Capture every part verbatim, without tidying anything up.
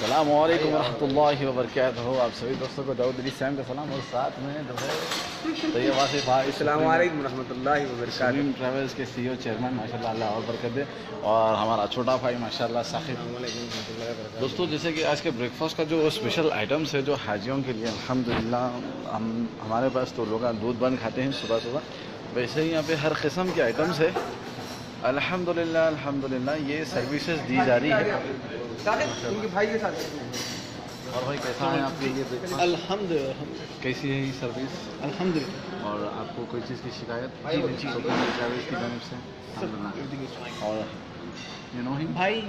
अस्सलामुअलैकुम वरहमतुल्लाहि वबरकातुहू। आप सभी दोस्तों को दाऊद अली सैम का सलाम और साथ में जो है तैयब वासिफ भाई अस्सलामुअलैकुम वरहमतुल्लाहि वबरकातुहू। सुप्रीम ट्रैवल्स के सीईओ चेयरमैन माशाल्लाह अल्लाह और बरकत दे, और हमारा छोटा भाई माशाल्लाह साहिब। दोस्तों जैसे कि आज के ब्रेकफास्ट का जो स्पेशल आइटम्स है जो हाजियों के लिए अल्हम्दुलिल्लाह, हम हमारे पास तो लोग दूध बन खाते हैं सुबह सुबह, वैसे ही यहाँ पे हर किस्म के आइटम्स है अल्हम्दुलिल्लाह। अल्हम्दुलिल्लाह ये सर्विसेज दी जा रही है उनके भाई के साथ। और भाई कैसा है आपके ये ब्रेकफास्ट? अल्हम्दुलिल्लाह। कैसी है ये सर्विस? अल्हम्दुलिल्लाह। और आपको कोई चीज़ की शिकायत सर्विस की जानब से? और यू नो हिम भाई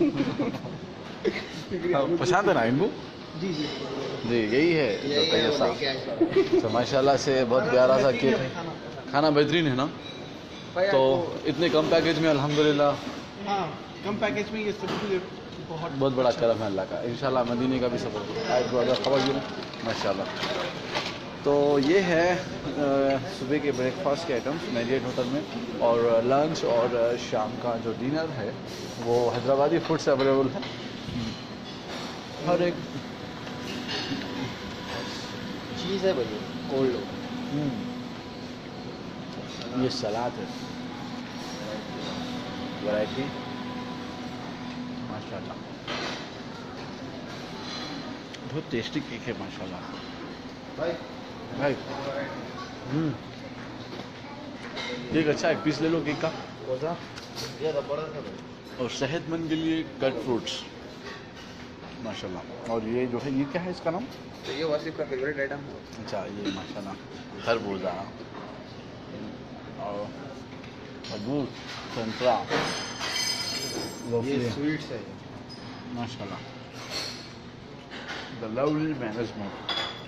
पसंद है ना इनको? जी जी जी यही है तो तैयब साहब। तो माशाल्लाह से बहुत प्यारा सा केक है, खाना बेहतरीन है ना। तो इतने कम पैकेज में अल्हम्दुलिल्लाह, हाँ कम पैकेज में ये सब बहुत बहुत बड़ा करम है अल्लाह का। इंशाल्लाह मदीने का भी सफर खबर माशाल्लाह। तो ये है सुबह के ब्रेकफास्ट के आइटम्स मैरियट होटल में, और लंच और शाम का जो डिनर है वो हैदराबादी फूड से अवेलेबल है। हर एक चीज़ है भाई कोल्ड। ये सलाद है, वैरायटी माशाल्लाह, बहुत टेस्टी केक है माशाल्लाह भाई भाई। हम्म केक अच्छा है, एक पीस ले लो केक का। ये बड़ा था भाई। और सेहतमंद के लिए कट फ्रूट्स माशाल्लाह। और ये जो है ये क्या है इसका नाम? तो ये वासिफ का फेवरेट आइटम है। अच्छा ये माशाल्लाह खरबूजा और खजूर संतरा ये स्वीट्स है माशाल्लाह। The lovely management.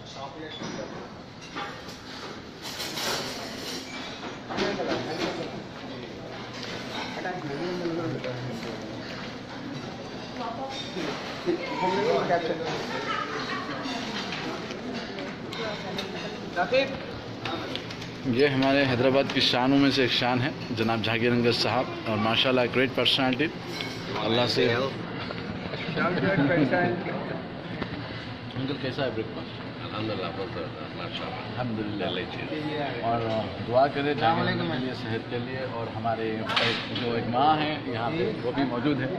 ये हमारे हैदराबाद की शानों में से एक शान है जनाब जहांगीर अंगद साहब, और माशाल्लाह ग्रेट पर्सनालिटी। अल्लाह से अंकल कैसा है ब्रेकफास्ट? अल्हम्दुलिल्लाह। और दुआ करें जहांगीर अंकल के लिए, सेहत के लिए, और हमारे एक जो एक माँ है यहाँ पे वो भी मौजूद है।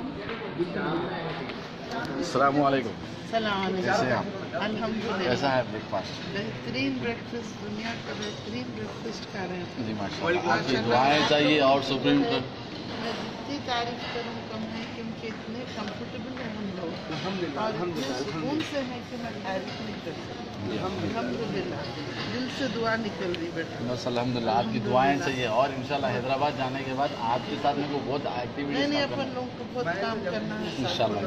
अस्सलामु अलैकुम। कैसे हैं आप? अल्हम्दुलिल्लाह। कैसा है ब्रेकफास्ट? बेहतरीन ब्रेकफास्ट, दुनिया का बेहतरीन ब्रेकफास्ट खा रहे हैं। जी माशाल्लाह, आपकी दुआएं चाहिए और सुप्रीम कोर्ट। मैं जितनी तारीफ करूँ कम है, क्योंकि इतने कंफर्टेबल हैं हम लोग और इतने सुकून से हैं कि मैं तारीफ नहीं कर सकती। अल्हम्दुलिल्लाह, दिल से दुआ निकल रही बेटा। बस अल्हम्दुलिल्लाह, आपकी दुआएं चाहिए, और इंशाल्लाह हैदराबाद जाने के बाद आपके साथ मेरे को बहुत नहीं एक्टिविटीज नहीं, अपन लोगों को बहुत काम करना है इंशाल्लाह।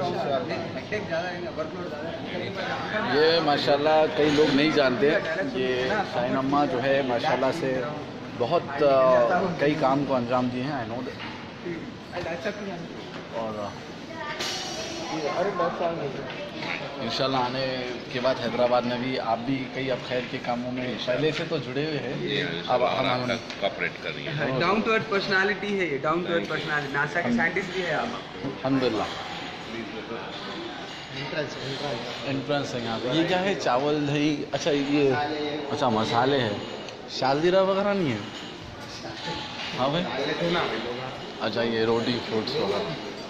ये माशाल्लाह कई लोग नहीं जानते, ये शाहीन अम्मा जो है माशाल्लाह से बहुत अ, कई काम को अंजाम दिए हैं। I know that. और इंशाल्लाह आने के बाद हैदराबाद में भी आप भी कई अब खैर के कामों में पहले से तो जुड़े हुए हैं, अब हम कॉपरेट कर रही है। डाउन टू अर्थ पर्सनालिटी है ये, down to earth personality. NASA के साइंटिस्ट भी है आप। अल्हम्दुलिल्लाह। एंट्रेंस है यहाँ पे। ये क्या है? चावल दही, अच्छा ये अच्छा मसाले हैं, शालजीरा वगैरह नहीं है? हाँ भाई। अच्छा ये रोटी फ्रूट्स वगैरह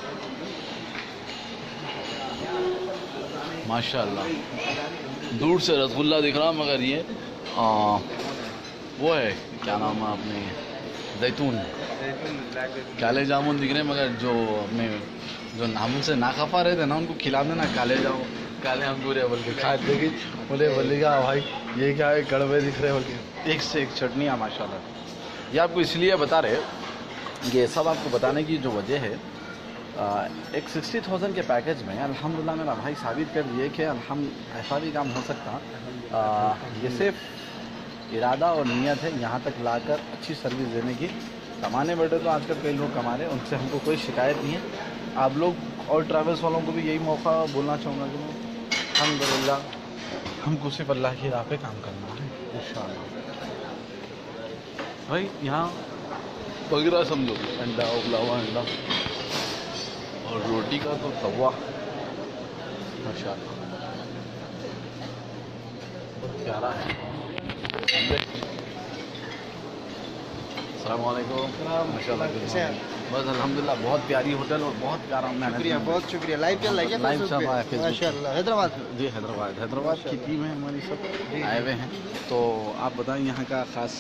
माशाल्लाह। दूर से रसगुल्ला दिख रहा मगर ये आ, वो है क्या नाम है अपने, जैतून काले जामुन दिख रहे हैं, मगर जो अपने जो नामों से नाखफा रहते हैं ना उनको खिला देना काले जामुन, काले अंगूर है बोल के खा देगी, बोले बोलेगा भाई ये क्या है, कड़वे दिख रहे बोल के। एक से एक चटनियाँ माशाल्लाह। ये आपको इसलिए बता रहे, ये सब आपको बताने की जो वजह है, आ, एक सिक्सटी थाउजेंड के पैकेज में अल्हम्दुलिल्लाह मेरा भाई साबित कर दिए कि अल्हम ऐसा भी काम हो सकता। आ, ये सिर्फ इरादा और नीयत है यहाँ तक लाकर अच्छी सर्विस देने की। कमाने बैठे तो आजकल कई लोग कमा रहे हैं, उनसे हमको कोई शिकायत नहीं है। आप लोग और ट्रैवल्स वालों को भी यही मौका बोलना चाहूँगा कि अल्हम्दुलिल्लाह हमको सिर्फ अल्लाह की राह पे काम करना है इंशाअल्लाह। भाई यहाँ वगैरह समझो, अंडा उबला हुआ अंडा, और रोटी का तो तवा माशाल्लाह बहुत प्यारा है। अस्सलाम वालेकुम। माशाल्लाह बस अल्हम्दुलिल्लाह बहुत प्यारी होटल और बहुत प्यारा शुक्रिया, बहुत शुक्रिया। लाइव चल रहा है लाइव चल रहा है फेसबुक। माशाल्लाह। हैदराबाद जी हैदराबाद हैदराबाद की टीम है हमारी, सब आए हुए हैं। तो आप बताएं यहाँ का ख़ास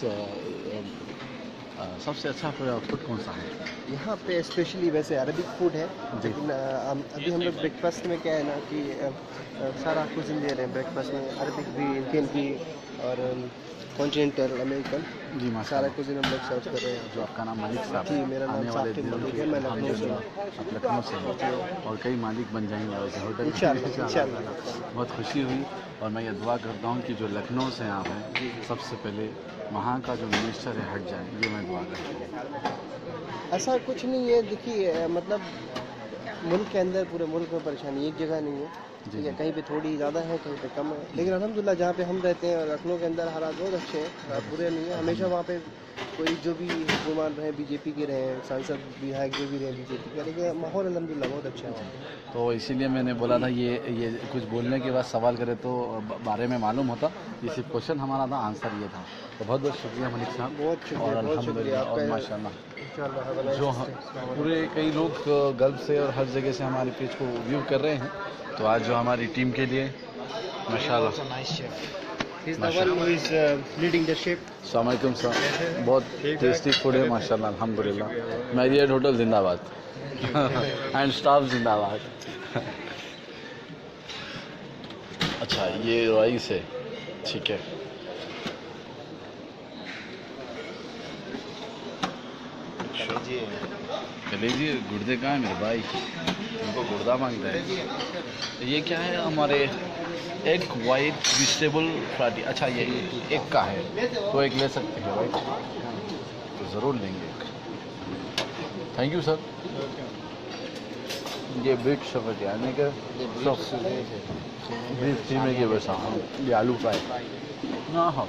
सबसे अच्छा फूड कौन सा है? यहाँ पे स्पेशली वैसे अरबिक फूड है, लेकिन अ, अभी हम लोग ब्रेकफास्ट में क्या है ना कि अ, अ, सारा कुजिन दे रहे हैं ब्रेकफास्ट में, अरबिक भी, इंडियन भी और कॉन्टिनेंटल अमेरिकन जी सारा माशाल्लाह। कुजिन हम लोग सर्व कर रहे हैं। जो आपका नाम मालिक साहब जी, मेरा नाम आने वाले साकिब दिनों मलिक में है, मैं लखनऊ से हूँ। आप लखनऊ से हैं और कई मालिक बन जाएंगे वैसे होटल के। इंशाल्लाह, इंशाल्लाह। बहुत खुशी हुई और मैं ये दुआ करता हूँ कि जो लखनऊ से आप हैं सबसे पहले वहाँ का जो मिनिस्टर है हट जाए, ये मैं दुआ करता हूँ। ऐसा कुछ नहीं है, देखिए अ, मतलब मुल्क के अंदर पूरे मुल्क में परेशानी एक जगह नहीं है, ठीक है, कहीं पे थोड़ी ज़्यादा है, कहीं पे कम है, लेकिन अल्हम्दुलिल्लाह जहाँ पे हम रहते हैं लखनऊ के अंदर हालात बहुत अच्छे हैं, बुरे नहीं है। हमेशा वहाँ पे कोई जो भी हुक्मरान रहे, बीजेपी के रहे, सांसद विधायक जो भी रहे बीजेपी के, लेकिन माहौल अल्हम्दुलिल्लाह बहुत अच्छा है। तो इसीलिए मैंने बोला था ये ये कुछ बोलने के बाद सवाल करे तो ब- बारे में मालूम होता, ये सिर्फ क्वेश्चन हमारा था, आंसर ये था। तो बहुत बहुत शुक्रिया मलिक साहब। बहुत शुक्रिया, और बहुत शुक्रिया अल्हम्दुलिल्लाह और आपका। माशाल्लाह इंशाल्लाह जो हम पूरे कई लोग गल्फ से और हर जगह से हमारे पेज को व्यू कर रहे हैं, तो आज जो हमारी टीम के लिए माशाल्लाह लीडिंग द शिप। अस्सलाम वालेकुम सर, बहुत टेस्टी फूड है माशाल्लाह अल्हम्दुलिल्लाह। मैरियट होटल जिंदाबाद एंड स्टाफ जिंदाबाद। अच्छा ये राइस है, ठीक है। लीजिए, गुर्दे कहाँ है मेरे भाई, उनको गुर्दा मांगता है। ये क्या है हमारे एग वाइट वेजिटेबल फ्राटी। अच्छा ये एक का है तो एक ले सकते हैं राइट, तो ज़रूर लेंगे। Thank you sir. ये बीट सफर यानी कि बीफ में के बस हाँ, ये आलू फ्राई हाँ हाँ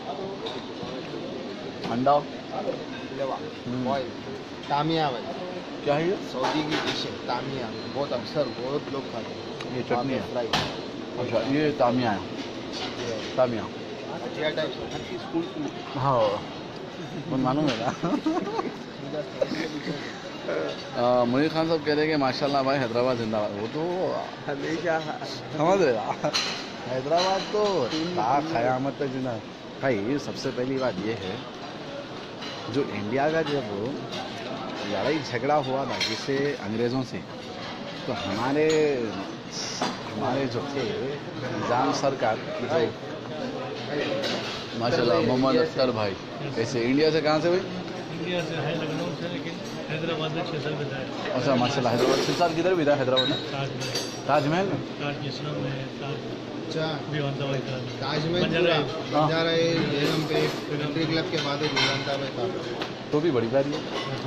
अंडा हम्म, तामिया भाई, क्या है ये? सऊदी की डिश है तामिया, बहुत अक्सर बहुत लोग खाते हैं। ये चटनी है। फ्राई अच्छा ये तामिया है, तामिया हाँ कौन मालूम है ना। मुनीर खान साहब कह रहे हैं कि माशाल्लाह भाई हैदराबाद जिंदाबाद। वो तो हमेशा समझ रहे ना, हैदराबाद तो क़यामत तक जिंदा। भाई सबसे पहली बात ये है, जो इंडिया का जब लड़ाई झगड़ा हुआ था जिससे अंग्रेज़ों से, तो हमारे हमारे जो थे निज़ाम सरकार जो माशाल्लाह मोहम्मद अख्तर भाई, कैसे इंडिया से कहाँ से भाई? इंडिया से है, लखनऊ से, लेकिन हैदराबाद में छः साल बिताए। अच्छा माशाल्लाह हैदराबाद छः साल किधर भी था हैदराबाद में? ताजमहल ताजमहल में। ताज इस्लाम में ताज अच्छा भी बनता हुआ था। ताजमहल बंजारा पूरा बंजारा है, बेगम पे कंट्री क्लब के बाद गुजरता है था। तो भी बड़ी प्यारी है।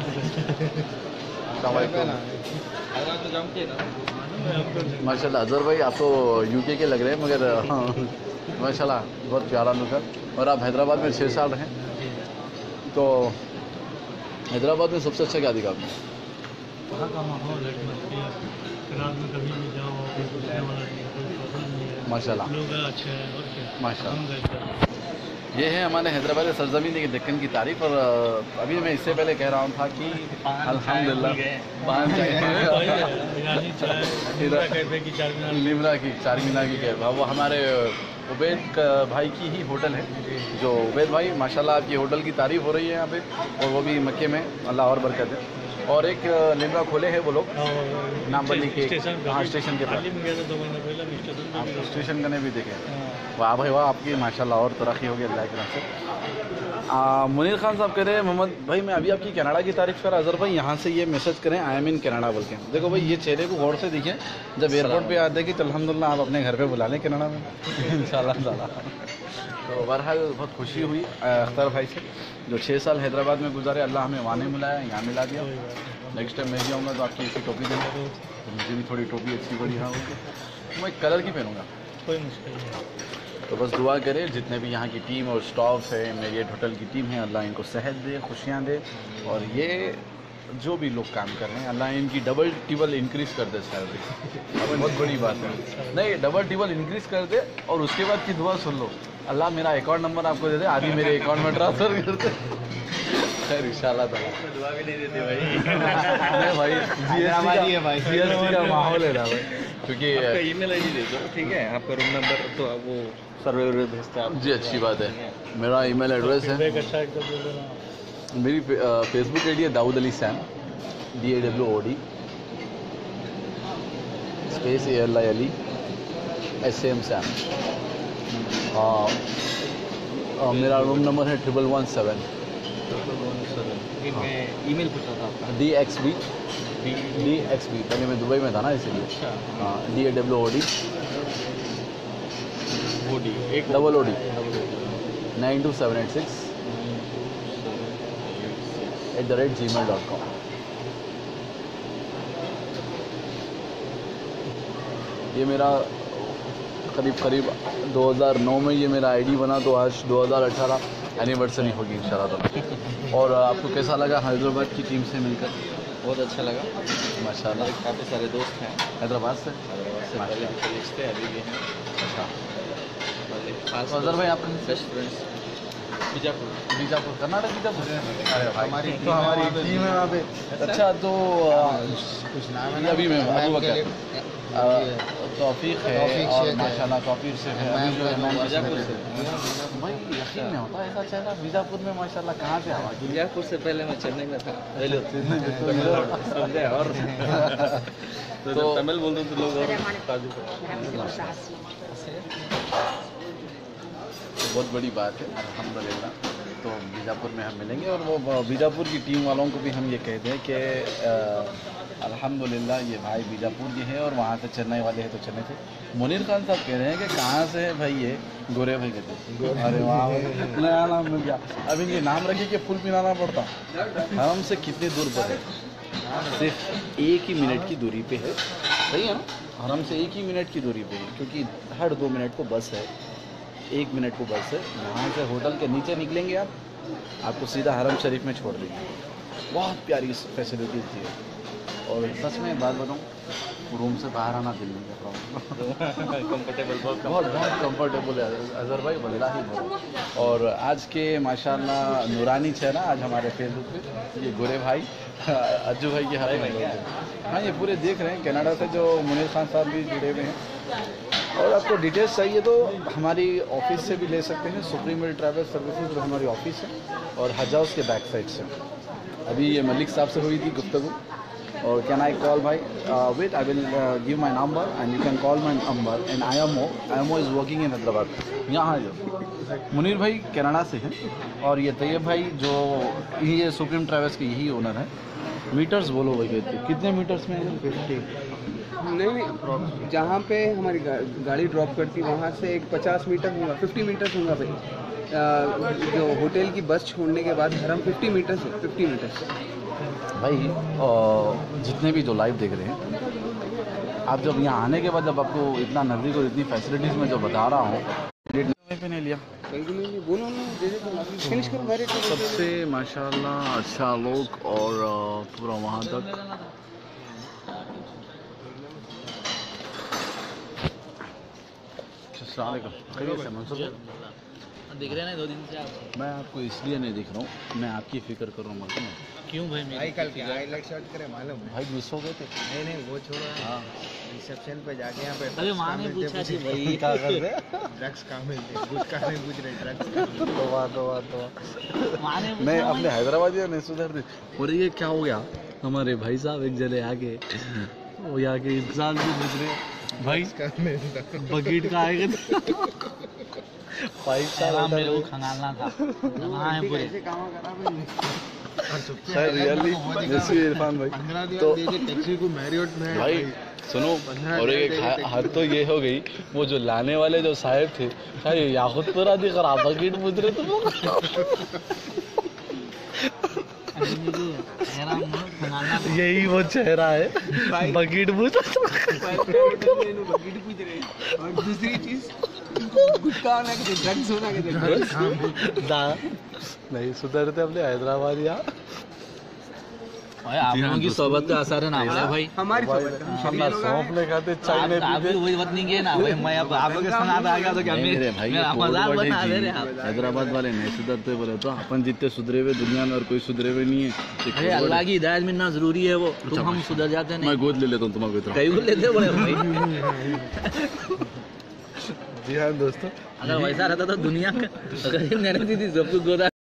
माशाल्लाह अजहर भाई आप तो यूके के लग रहे हैं, मगर हाँ माशाल्लाह बहुत प्यारा लुक है। और आप हैदराबाद में छः साल रहे, तो हैदराबाद में सबसे अच्छा क्या दिखा आपने? वहाँ का माहौल है, रात में कभी भी जाओ कोई पूछने वाला नहीं है, कोई प्रॉब्लम नहीं है, माशाल्लाह लोग अच्छे हैं और क्या। माशाल्लाह। हम गए थे। ये है हमारे हैदराबाद के सरजमीन की दक्कन की तारीफ। और अभी मैं इससे पहले कह रहा हूँ था कि अल्हम्दुलिल्लाह पान चाय बिरयानी चाय इधर कैफे की चार मीनार लिमरा की चार मीनार की कैब, वो हमारे उबैद का- भाई की ही होटल है। जो उबैद भाई माशाल्लाह आपकी होटल की तारीफ हो रही है यहाँ पे, और वो भी मक्के में, अल्लाह और बरकत है। और एक लिमरा खोले हैं वो लोग नामबली के, स्टेशन पे हाँ स्टेशन के पास। हाल ही में गया था दो महीने पहले, हम स्टेशन पे आप भी गए। स्टेशन कने भी देखे। हाँ। वाह भाई वाह, आपकी माशाल्लाह और तरक्की होगी अल्लाह की तरफ से। आ, मुनीर खान साहब कह रहे हैं मोहम्मद भाई मैं अभी आपकी कनाडा की तारीफ कर, अजहर भाई यहाँ से ये मैसेज करें आई एम इन कनाडा बोल के। देखो भाई ये चेहरे को गौर से दिखें, जब एयरपोर्ट पे आते कि अल्हम्दुलिल्लाह आप अपने घर पे बुला लें कनाडा में इंशाल्लाह ताला। तो बहरहाल बहुत खुशी हुई अख्तर भाई से, जो छः साल हैदराबाद में गुजारे, अल्लाह हमें वहाँ नहीं मिलाया, यहाँ मिला दिया। नेक्स्ट टाइम मैं भी आऊँगा तो आपकी ऐसी टोपी देंगे, तो मुझे भी थोड़ी टोपी अच्छी बढ़िया होगी, मैं कलर की पहनूँगा। कोई मुश्किल नहीं। तो बस दुआ करें जितने भी यहाँ की टीम और स्टाफ है, मेरियट होटल की टीम है, अल्लाह इनको सेहत दे, खुशियाँ दे। और ये जो भी लोग काम कर रहे हैं अल्लाह इनकी डबल टिबल इंक्रीज कर दे सैलरी। बहुत बड़ी बात है, नहीं डबल टिबल इंक्रीज कर दे। और उसके बाद की दुआ सुन लो, अल्लाह मेरा अकाउंट नंबर आपको दे दे, आदि मेरे अकाउंट में ट्रांसफर कर दे। खैर इंशाल्लाह ताला दुआ भी नहीं देते भाई। नहीं भाई जीएसटी का भाई जीएसटी का माहौल है ना भाई, क्योंकि आपका ईमेल आईडी दे दो, ठीक है? आपका रूम नंबर तो आप वो सर्वे वर्वे भेजते हैं आप। जी अच्छी बात है। मेरा ईमेल एड्रेस है, एक अच्छा एकदम बोल देना। मेरी फेसबुक आई डी है Dawood Ali Sam, D A W O D space A L I Ali S M Sam. मेरा रूम नंबर है ट्रिपल वन सेवन। मैं ईमेल पूछा था आपका। D X B D X B पहले मैं दुबई में था ना इसीलिए। अच्छा हाँ D A W O D वो डी एक double O D nine two seven eight six eight the rate Gmail dot com. ये मेरा करीब करीब दो हज़ार नौ में ये मेरा आईडी बना, तो आज दो हज़ार अठारह एनिवर्सरी होगी इंशाल्लाह ताला। और आपको कैसा लगा हैदराबाद की टीम से मिलकर? बहुत अच्छा लगा माशाल्लाह। काफ़ी सारे दोस्त हैं हैदराबाद से? हैदराबाद से, पहले कलीग्स थे, अभी भी हैं। अच्छा पहले खास तो अजहर भाई आपके बेस्ट फ्रेंड्स बीजापुर। बीजापुर कर्नाटक बीजापुर? अरे भाई हमारी तो हमारी टीम है वहाँ पे। अच्छा तो कुछ नाम है अभी मैं अबू बकर तौफीक है तौफीक और शेख है। माशाल्लाह तौफीक से है अभी जो है मैं बीजापुर से। भाई यकीन नहीं होता ऐसा चेहरा बीजापुर में माशाल्लाह कहाँ से आवा? बीजापुर से पहले मैं चेन्नई में था। समझे? और तो जब तमिल बोलते हैं तो लोग और ताजुब बहुत बड़ी बात है अल्हम्दुलिल्लाह। तो बीजापुर में हम मिलेंगे और वो बीजापुर की टीम वालों को भी हम ये कहते हैं कि अल्हम्दुलिल्लाह ये भाई बीजापुर के हैं और वहाँ से चेन्नई वाले हैं तो चेन्नई से। मुनीर खान साहब कह रहे हैं कि कहाँ से है भाई ये? गोरे भाई कहते हैं। अरे वाह नया नाम मिल गया। अब इनके नाम रखे कि फुल पिलाना पड़ता। हमसे कितनी दूर पर है? सिर्फ एक ही मिनट की दूरी पे है, सही है ना? हरम से एक ही मिनट की दूरी पे है, क्योंकि हर दो मिनट को बस है, एक मिनट को बस है। यहाँ से होटल के नीचे निकलेंगे आप, आपको सीधा हरम शरीफ में छोड़ देंगे। बहुत प्यारी फैसिलिटीज थी। और सच में बात बताऊँ, रूम से बाहर आना दिल नहीं कर रहा हूँ। कंफर्टेबल बहुत बहुत बहुत कंफर्टेबल है अजहर भाई, बल्ला ही बहुत। और आज के माशाल्लाह नूरानी चेहरा आज हमारे फेसबुक पे ये गोरे भाई अज्जू भाई के हरे भाई। हाँ ये पूरे देख रहे हैं, कनाडा से जो मुनीर खान साहब भी जुड़े हुए हैं। और आपको डिटेल्स चाहिए तो हमारी ऑफिस से भी ले सकते हैं, सुप्रीम मिल ट्रैवल सर्विसेज जो हमारी ऑफिस है, और हज हाउस के बैक साइड से। अभी ये मलिक साहब से हुई थी गुफ्तगू। और कैन आई कॉल भाई? Wait I will give my number and you can call my number and I M O I M O is working in Hyderabad. यहाँ जो मुनीर भाई कनाडा से हैं और ये तैयब भाई जो ये सुप्रीम ट्रैवल्स के यही ओनर हैं। मीटर्स बोलो भाई, कहते कितने मीटर्स में है? फिफ्टी नहीं नहीं जहाँ पे हमारी गा, गाड़ी ड्रॉप करती है वहाँ से एक पचास मीटर होगा, फिफ्टी मीटर्स होगा भाई। आ, जो होटल की बस छोड़ने के बाद हरम फिफ्टी मीटर्स है, फिफ्टी मीटर्स भाई और जितने भी जो लाइव देख रहे हैं, आप जब यहाँ आने के बाद जब आपको इतना नज़दीक और इतनी फैसिलिटीज़ में जो बता रहा हूँ पे नहीं लिया बोलो ना, फिनिश करो मेरे सबसे माशाल्लाह अच्छा लोग और पूरा वहाँ तक दिख रहे हैं दो दिन से आप। मैं आपको इसलिए नहीं दिख रहा हूँ, मैं आपकी फिक्र कर रहा हूँ। मालूम क्यों भाई? भाई कल क्या हाईलाइट शॉट करे मालूम है? भाई गुस्सा हो गए थे। नहीं नहीं वो छोड़ो, हाँ रिसेप्शन पे जाके यहाँ पे अरे माँ ने पूछा कि भाई क्या कर रहे? ड्रग्स कहाँ मिलते हैं? गुटखा नहीं पूछ रहे, ड्रग्स। तो बात तो बात तो माँ ने मैं अपने हैदराबाद या नहीं सुधर दी। और ये क्या हो गया, हमारे भाई साहब एक जने आके वो आके इंसान भी पूछ रहे भाई बकेट का आएगा फाइव स्टार मेरे को खंगालना था। वहाँ है पूरे सर रियली जैसे इरफान भाई तो टैक्सी को मैरियट में भाई सुनो। और एक हा- हद तो ये हो गई, वो जो लाने वाले जो साहब थे शायद याकुतपुरा दिख रहा बकेट पूछ रहे थे। यही वो चेहरा है, बकेट पूछ और दूसरी चीज गुटखा होना के ड्रग्स होना के नहीं सुधरते अपने हैदराबाद यहाँ। भाई आप लोगों की सोबत का असर है ना हमारे भाई। हमारी सोबत हम शरीफ लोग हैं। सौंफ नहीं खाते, चाय नहीं आप आप भी पीते। वही बात नहीं किए ना भाई। मैं अब आप लोग के साथ आ गया तो क्या नहीं मेरे भाई, ये मेरा कोड मजाक वर्ड बना है दे जी। रहे आप। हैदराबाद वाले नहीं सुधरते बोले तो अपन जितने सुधरे हुए दुनिया में और कोई सुधरे हुए नहीं है। ये अरे कोड वर्ड अल्लाह है। की हिदायत मिलना जरूरी है वो। तुम हम सुधर जाते नहीं। मैं गोद ले लेता हूँ तुम्हारे इतना। कई को लेते बड़े भाई। जी हाँ दोस्तों, अगर वैसा रहता तो दुनिया का गरीब नहीं रहती थी, सब कुछ गोदा